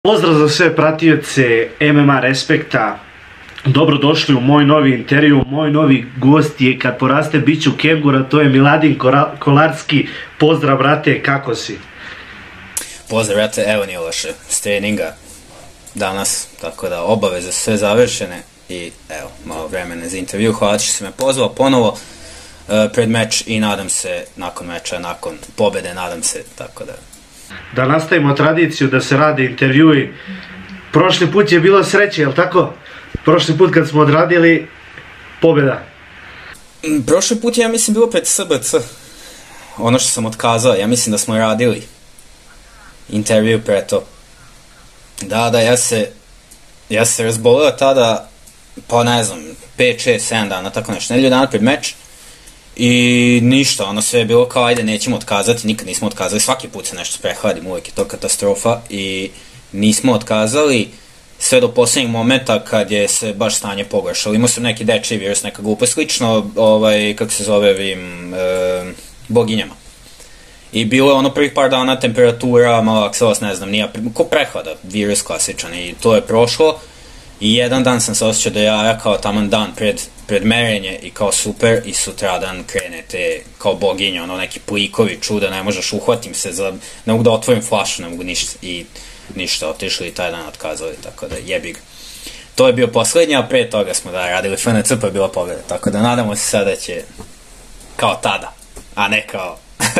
Pozdrav za sve pratioce MMA Respekta, dobrodošli u moj novi intervju. Moj novi gost je kad poraste biću kengura, to je Miladin Kolarski. Pozdrav brate, kako si? Pozdrav brate, evo nije loše, s treninga danas, tako da obaveze su sve završene i evo, malo vremena za intervju. Hvala što si me pozvao ponovo pred meč i nadam se nakon meča, nakon pobede, nadam se, tako da... Da nastavimo tradiciju da se rade intervjui. Prošli put je bilo sreće, jel tako? Prošli put kad smo odradili, pobjeda. Prošli put je, ja mislim, bilo pred SBC. Ono što sam otkazao, ja mislim da smo radili intervju pre to. Da, ja se razbolio tada, pa ne znam, 5, 6, 7 dana, tako nešto, nedelju dana pred meč. I ništa, ono sve je bilo kao ajde nećemo otkazati, nikad nismo otkazali, svaki put se nešto prehladim, uvijek je to katastrofa i nismo otkazali sve do posljednjeg momenta kad je se baš stanje pogoršalo. Imao sam neki dečiji virus, neka glupost, slično, kako se zove ovim boginjama. I bilo je ono prvih par dana temperatura, malo akselos, ne znam, nije, ko prehlada, virus klasičan i to je prošlo. I jedan dan sam se osjećao da ja kao taman dan pred merenje i kao super i sutradan krene te kao boginje, ono neki plikovi čuda, ne možeš, uhvatim se, ne mogu da otvorim flašu, ne mogu ništa i ništa, otišli i taj dan otkazali, tako da jebi ga. To je bio posljednji, a pre toga smo radili FNC pa je bila pobjeda, tako da nadamo se sada će kao tada, a ne kao...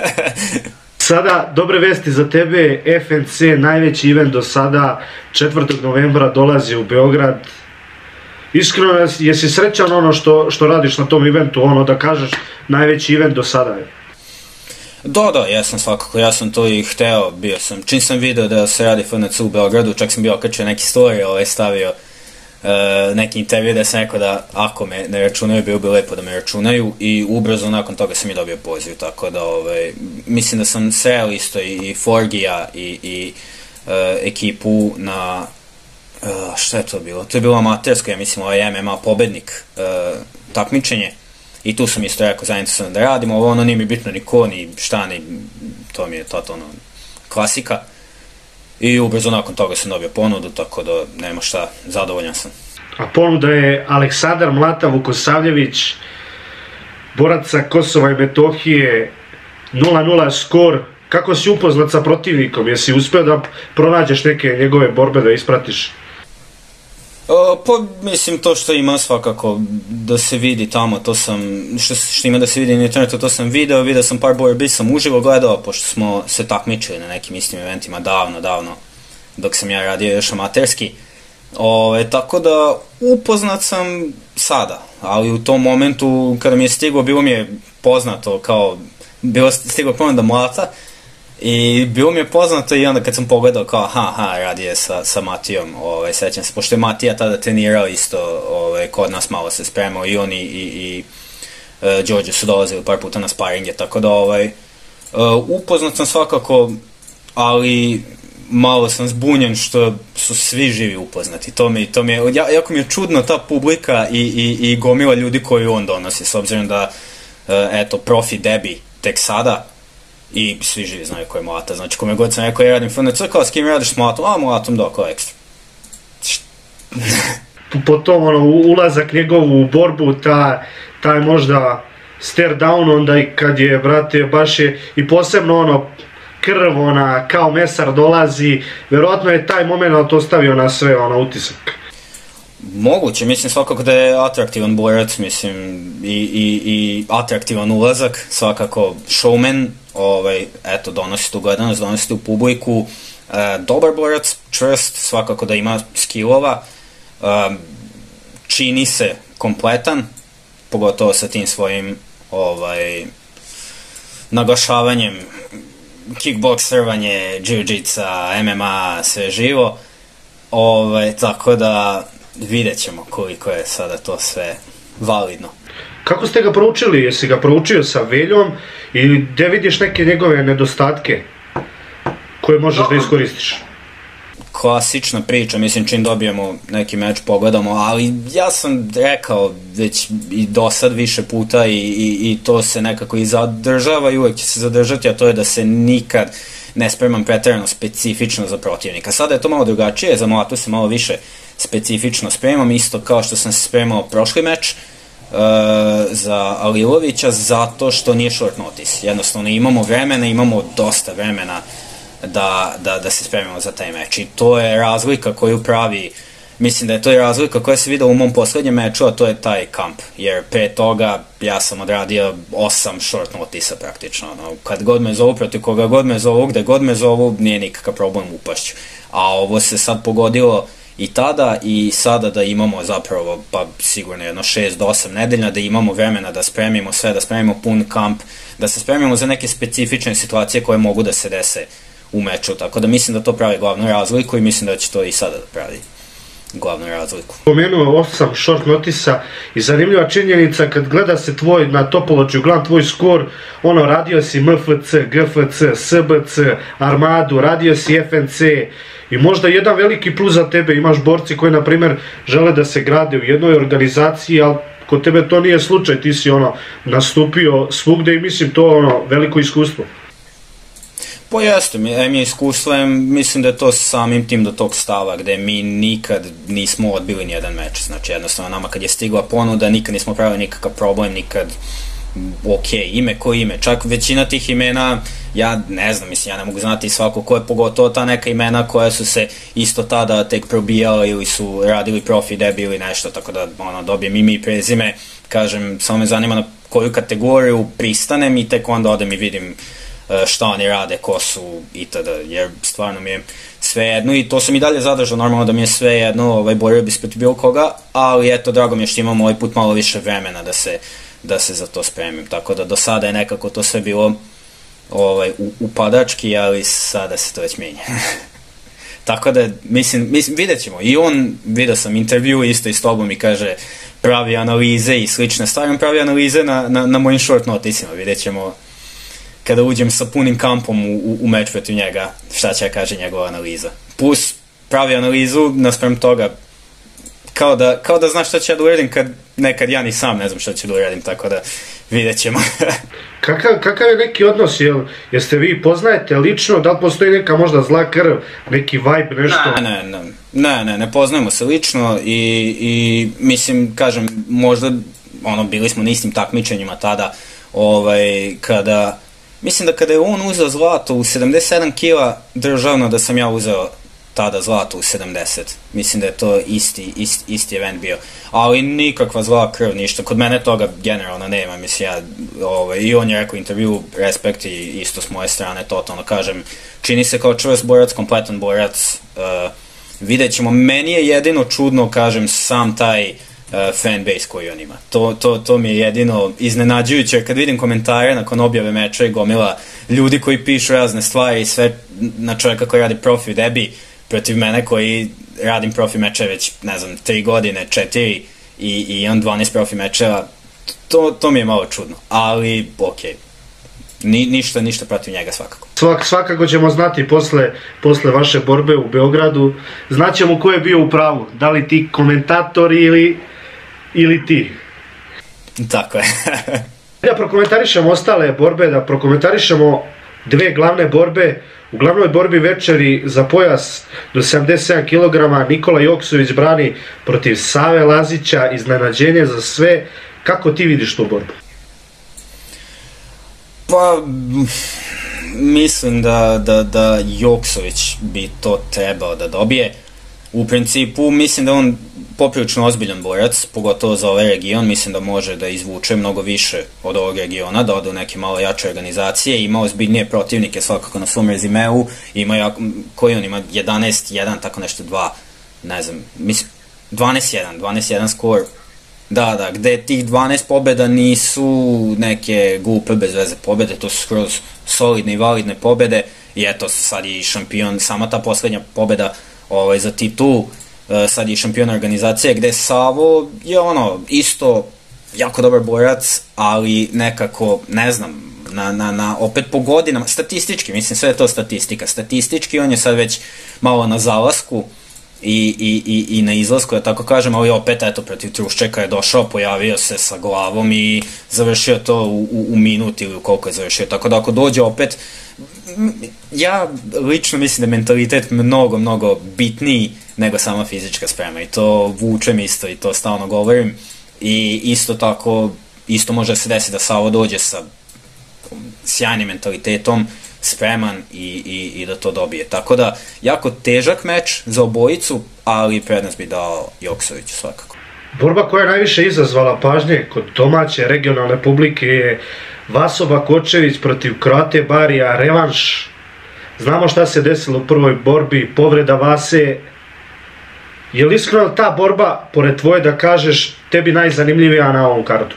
Sada, dobre vesti za tebe, FNC, najveći event do sada, 4. novembra dolazi u Beograd. Iskreno, jesi srećan ono što radiš na tom eventu, ono da kažeš najveći event do sada je? Da, jesam svakako, ja sam to i hteo, bio sam, čim sam video da se radi FNC u Beogradu, čak sam bio okačio neki story, stavio neki intervju da sam rekao da ako me ne računaju, bilo bi lepo da me računaju i ubrzo nakon toga sam i dobio poziv, tako da mislim da sam sreo isto i Forgija i ekipu na šta je to bilo? To je bilo amatersko, ja mislim MMA pobednik takmičenje i tu sam isto rekao zainteresovan da radimo, ono nije mi bitno ni ko, ni šta, ni to mi je totalno klasika. I ubrzo nakon toga sam dobio ponudu, tako da nema šta, zadovoljan sam. A ponuda je Aleksandar Mlata Vukosavljević, borac sa Kosova i Metohije, 0-0 skor. Kako si upoznat sa protivnikom? Jesi uspio da pronađeš neke njegove borbe, da ispratiš? Pa mislim to što ima svakako da se vidi tamo, to sam, što ima da se vidi na internetu, to sam video sam par borbi, sam uživo gledao, pošto smo se takmičili na nekim istim eventima davno, dok sam ja radio još amaterski. Tako da upoznat sam sada, ali u tom momentu kada mi je stiglo, bilo mi je poznato kao, bilo stiglo ponuda Mlata, i bilo mi je poznato i onda kad sam pogledao kao radi je sa Matijom, sećam se, pošto je Matija tada trenirao isto, kod nas malo se spremao i oni i Đorđe su dolazili par puta na sparinge, tako da upoznat sam svakako, ali malo sam zbunjen što su svi živi upoznati, to mi je, jako mi je čudno ta publika i gomila ljudi koju on donosi, s obzirom da, eto, profi debi tek sada, i svi živi znaju ko je Mlata, znači kome god sam rekao ja radim FNC, kao s kim radiš s Mlatom, a Mlatom da, kao ekstra. Potom ulazak njegov u borbu, taj možda stare down, onda i kad je, brate, baš je i posebno krv, kao mesar dolazi, verovatno je taj moment ostavio na sve utisak. Moguće, mislim svakako da je atraktivan borac, mislim, i atraktivan ulazak, svakako showman, eto, donosi tu gledanost, donosi tu publiku, dobar borac, čvrst, svakako da ima skillova, čini se kompletan, pogotovo sa tim svojim, naglašavanjem, kickboksiranje, jiu-jitsa, MMA, sve živo, tako da vidjet ćemo koliko je sada to sve validno. Kako ste ga proučili? Jesi ga proučio sa Veljom ili gde vidiš neke njegove nedostatke koje možeš da iskoristiš? Klasična priča, mislim čim dobijemo neki meč pogledamo, ali ja sam rekao već i do sad više puta i to se nekako i zadržava i uvek će se zadržati, a to je da se nikad ne spremam pretjerano specifično za protivnika. Sada je to malo drugačije, za Mlatu se malo više specifično spremam, isto kao što sam se spremao prošli meč za Alilovića, zato što nije short notice. Jednostavno imamo vremena, imamo dosta vremena da se spremimo za taj meč. I to je razlika koju pravi, mislim da je to i razlika koja se videla u mom poslednjem meču, a to je taj kamp. Jer pre toga ja sam odradio 8 short notisa praktično. Kad god me zovu, protiv koga god me zovu, gde god me zovu, nije nikakav problem upašću. A ovo se sad pogodilo i tada i sada da imamo zapravo, pa sigurno jedno 6 do 8 nedelja, da imamo vremena da spremimo sve, da spremimo pun kamp, da se spremimo za neke specifične situacije koje mogu da se dese u meču. Tako da mislim da to pravi glavnu razliku i mislim da će to i sada da pravi glavnu razliku. Pomenuo 8 short notisa i zanimljiva činjenica kad gleda se tvoj na Topology, gledam tvoj skor, radio si MFC, GFC, SBC, Armadu, radio si FNC i možda jedan veliki plus za tebe, imaš borci koji na primjer žele da se grade u jednoj organizaciji, ali kod tebe to nije slučaj, ti si nastupio svugde i mislim to veliko iskustvo. Pa jeste, je iskustvo, mislim da je to samim tim do tog stava gde mi nikad nismo odbili nijedan meč, znači jednostavno nama kad je stigla ponuda nikad nismo pravili nikakav problem, nikad ime ko ime, čak većina tih imena, ja ne znam, mislim ja ne mogu znati svako ko je, pogotovo ta neka imena koja su se isto tada tek probijala ili su radili profi debi ili nešto, tako da dobijem ime i prezime, kažem, samo me zanima na koju kategoriju pristanem i tek onda odem i vidim šta oni rade, ko su itd. Jer stvarno mi je sve jedno i to sam i dalje zadržao, normalno da mi je sve jedno, borio bi protiv bilo koga, ali eto, drago mi je što imam ovaj put malo više vremena da se za to spremim, tako da do sada je nekako to sve bilo upadački, ali sada se to već menja. Tako da, mislim, vidjet ćemo, i on, vidio sam intervju isto i s tobom i kaže, pravi analize i slične stvari, on pravi analize na mojim short noticima, vidjet ćemo kada uđem sa punim kampom u meč protiv njega, šta će kaže njegova analiza. Plus, pravi analizu naspram toga, kao da znaš šta će da uradim kad nekad ja ni sam ne znam šta ću da uradim, tako da vidjet ćemo. Kakav je neki odnos, jeste vi poznajete lično, da li postoji neka možda zla krv, neki vibe, nešto? Ne poznajemo se lično i mislim, kažem, možda bili smo na istim takmičenjima tada, kada mislim da kada je on uzeo zlato u 77 kila, državno da sam ja uzeo tada zlato u 70. Mislim da je to isti event bio. Ali nikakva zla krv, ništa. Kod mene toga generalno nema. Mislim, i on je rekao intervju, respekt i isto s moje strane, totalno kažem. Čini se kao čvrst borac, kompletan borac. Vidjet ćemo. Meni je jedino čudno, kažem, sam taj fanbase koji on ima. To mi je jedino iznenađujuće, jer kad vidim komentare nakon objave meča i gomila ljudi koji pišu razne stvari i sve na čovjeka koji radi profi debi protiv mene koji radim profi meče već, ne znam, 3 godine, 4 i on 12 profi mečeva, to mi je malo čudno, ali okej. Ništa protiv njega svakako. Svakako ćemo znati posle vaše borbe u Beogradu, znaćemo ko je bio u pravu, da li ti komentatori ili ti. Tako je. Da prokomentarišemo ostale borbe, da prokomentarišemo dve glavne borbe. U glavnoj borbi večeri za pojas do 77 kg Nikola Joksović brani protiv Save Lazića, iznenađenje za sve. Kako ti vidiš tu borbu? Pa, mislim da Joksović bi to trebao da dobije. U principu, mislim da on poprilično ozbiljan borac, pogotovo za ovaj region, mislim da može da izvuče mnogo više od ovog regiona, da ode u neke malo jače organizacije, ima ozbiljnije protivnike svakako na svom rezimeu, koji on ima 11-1, tako nešto 2, ne znam, mislim, 12-1 skor, da, gde tih 12 pobjeda nisu neke glupe bez veze pobjede, to su skroz solidne i validne pobjede i eto sad je i šampion, sama ta poslednja pobjeda za titulu, sad je šampion organizacije gde Savo je isto jako dobar borac, ali nekako, ne znam, opet po godinama, statistički, mislim sve je to statistika, statistički on je sad već malo na zalasku i na izlasku, da tako kažem, ali opet eto protiv Truščeka je došao, pojavio se sa glavom i završio to u minut ili koliko je završio, tako da ako dođe opet Ja lično mislim da je mentalitet mnogo bitniji nego sama fizička sprema i to vučem isto i to stalno govorim i isto tako, isto može se desiti da Savo dođe sa sjajnim mentalitetom, spreman i da to dobije. Tako da, jako težak meč za obojicu, ali prednost bi dao Joksoviću svakako. Borba koja je najviše izazvala pažnje kod domaće regionalne publike je Vaso Bakočević protiv Kroate Barija, revanš. Znamo šta se desilo u prvoj borbi, povreda Vase. Je li iskreno ta borba, pored tvoje da kažeš, tebi najzanimljivija na ovom kartu?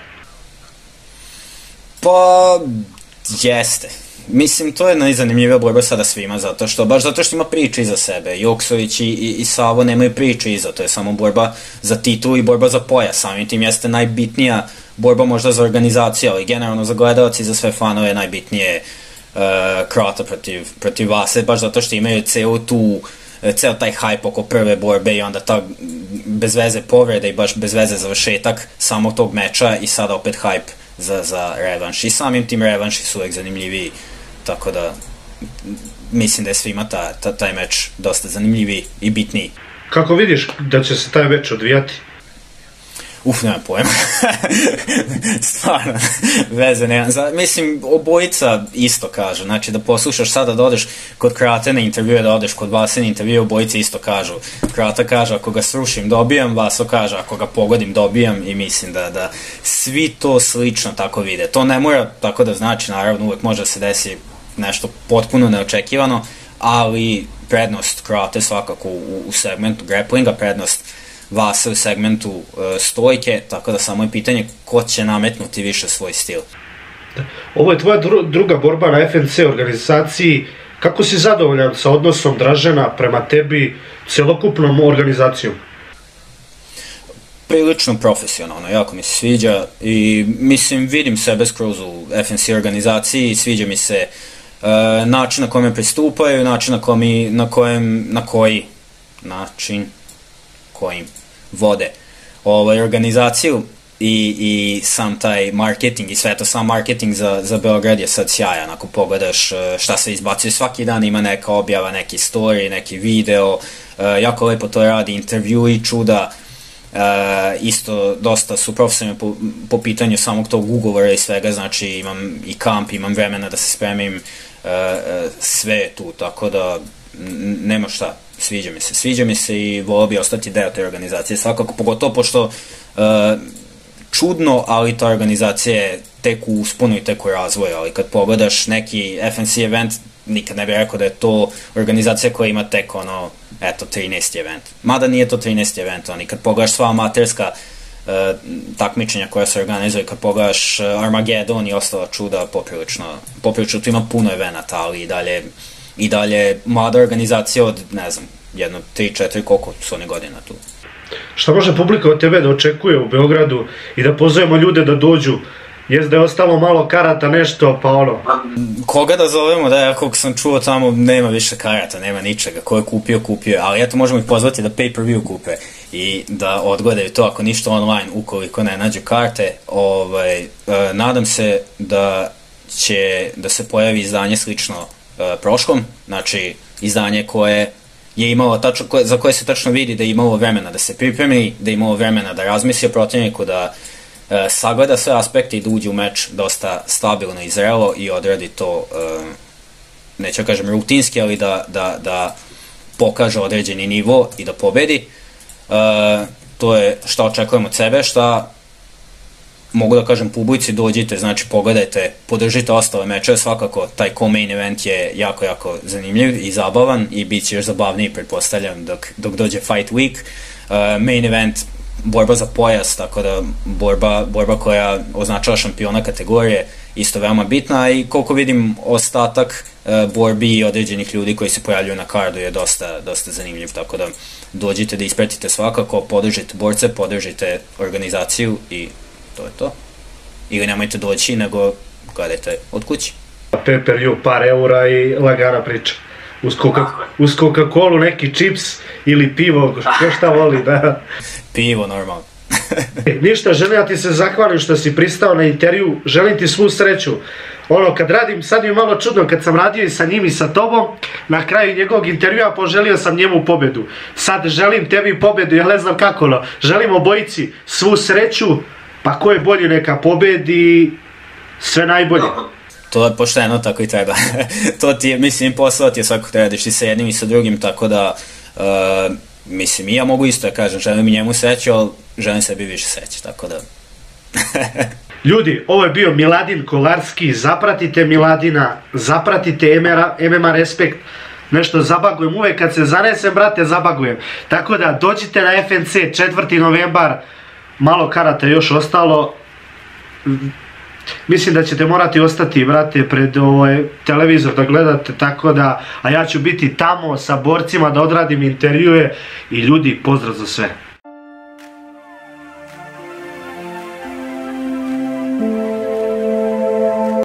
Pa, jeste. Mislim, to je najzanimljivija borba sada svima, baš zato što ima priče iza sebe. Joksović i Savo nemaju priče iza, to je samo borba za titul i borba za pojas. Samim tim jeste najbitnija borba možda za organizaciju, ali generalno za gledalci i za sve fanove je najbitnije Kroata protiv Vase, baš zato što imaju ceo taj hype oko prve borbe i onda ta bez veze povreda i baš bez veze završetak samog tog meča i sada opet hype za revanš. I samim tim revanši su uvek zanimljiviji, tako da mislim da je svima taj meč dosta zanimljiviji i bitniji. Kako vidiš da će se taj meč odvijati? Nemam pojma. Stvarno, veze nemam. Mislim, obojica isto kažu. Znači, da poslušaš sada da odeš kod Kroate na intervjue, da odeš kod Vase na intervjue, obojica isto kažu. Kroata kaže, ako ga srušim, dobijam, Vaso kaže, ako ga pogodim, dobijam i mislim da svi to slično tako vide. To ne mora tako da znači, naravno, uvek može da se desi nešto potpuno neočekivano, ali prednost Kroate svakako u segmentu grapplinga, prednost Vase u segmentu stojke, tako da samo je pitanje ko će nametnuti više svoj stil. Ovo je tvoja druga borba na FNC organizaciji. Kako si zadovoljan sa odnosom Dražena prema tebi, celokupnom organizacijom? Prilično profesionalno, jako mi se sviđa i mislim vidim sebe skroz u FNC organizaciji, sviđa mi se način na kojem me pristupaju, način na koji vode organizaciju i sam taj marketing i sve to, sam marketing za Beograd je sad sjajan. Ako pogledaš šta se izbacuje svaki dan, ima neka objava, neki story, neki video, jako lepo to radi, intervju i čuda. Isto dosta su profesionalni po pitanju samog tog ugovora i svega, znači imam i kamp, imam vremena da se spremim, sve je tu, tako da nema šta. Sviđa mi se i volio bi ostati deo te organizacije svakako, pogotovo pošto čudno, ali ta organizacija je tek u usponu i tek u razvoju, ali kad pogledaš neki FNC event, nikad ne bih rekao da je to organizacija koja ima tek 13. event. Mada nije to 13. event, ali kad pogledaš sva amaterska takmičenja koja se organizuje, kad pogledaš Armageddon i ostala čuda, poprilično tu ima puno evenata, ali i dalje mlada organizacija od, ne znam, 3-4, koliko su one godina tu. Šta može publika od tebe da očekuje u Beogradu i da pozovemo ljude da dođu? Jest da je ostalo malo karata, nešto, pa ono... Koga da zovemo, da, koliko sam čuo tamo, nema više karata, nema ničega, ko je kupio, ali eto možemo ih pozvati da pay-per-view kupe i da odgledaju to, ako ništa online, ukoliko ne nađu karte. Nadam se da će da se pojavi izdanje slično prošlom, znači izdanje koje je imalo, za koje se tačno vidi da je imalo vremena da se pripremi, da je imalo vremena da razmisli o protivniku, da sagleda sve aspekte i da uđe u meč dosta stabilno i zrelo i odradi to, neću da kažem rutinski, ali da pokaže određeni nivo i da pobedi. To je šta očekujem od sebe, šta mogu da kažem publici, dođite, znači pogledajte, podržite ostale mečeve, svakako taj co-main event je jako zanimljiv i zabavan i bit će još zabavniji, pretpostavljam, dok dođe Fight Week. Main event, borba za pojas, tako da borba koja označava šampiona kategorije, isto veoma bitna i koliko vidim ostatak borbi i određenih ljudi koji se pojavljuju na kardu je dosta zanimljiv, tako da dođite da ispratite svakako, podržite borce, podržite organizaciju i to je to. Ili nemojte doći, nego gledajte od kući. Pay-per-view, par eura i lagana priča. Uz Coca-Colu neki čips ili pivo, šta voli, da? Pivo, normalno. Ništa, želim da ti se zahvalim što si pristao na intervju, želim ti svu sreću ono, kad radim, sad mi je malo čudno, kad sam radio i sa njim i sa tobom, na kraju njegovog intervjua poželio sam njemu pobedu. Sad želim tebi pobedu, ja ne znam kako, no, želim obojici svu sreću, pa ko je bolji neka pobedi, sve najbolje. To je pošteno, tako i treba. To ti je, mislim, posao ti je svako treba radiš i sa jednim i sa drugim, tako da, mislim, i ja mogu isto da kažem, želim i njemu sreću, ali želim sebi više sreće, tako da... Ljudi, ovo je bio Miladin Kolarski, zapratite Miladina, zapratite MMA Respekt, nešto zabagujem, uvek kad se zanesem, brate, zabagujem. Tako da, dođite na FNC, 4. novembar, malo karata još ostalo, mislim da ćete morati ostati, brate, pred televizor da gledate, tako da, a ja ću biti tamo sa borcima da odradim intervjue i ljudi, pozdrav za sve.